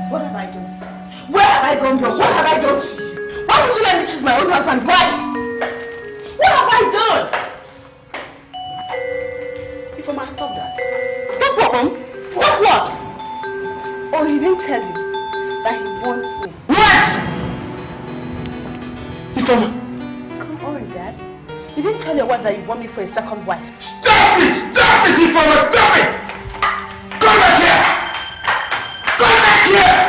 What have I done? Where have I gone wrong? What have I done to you? Why won't you let me choose my own husband? Why? What have I done? If I must stop that. Stop what, Mom? Stop what? Oh, he didn't tell you that he wants me. What? Ifeoma. Come on, Dad. You didn't tell your wife that you want me for a second wife. Stop it! Stop it, Ifeoma! Stop it! Come back here! Come back here!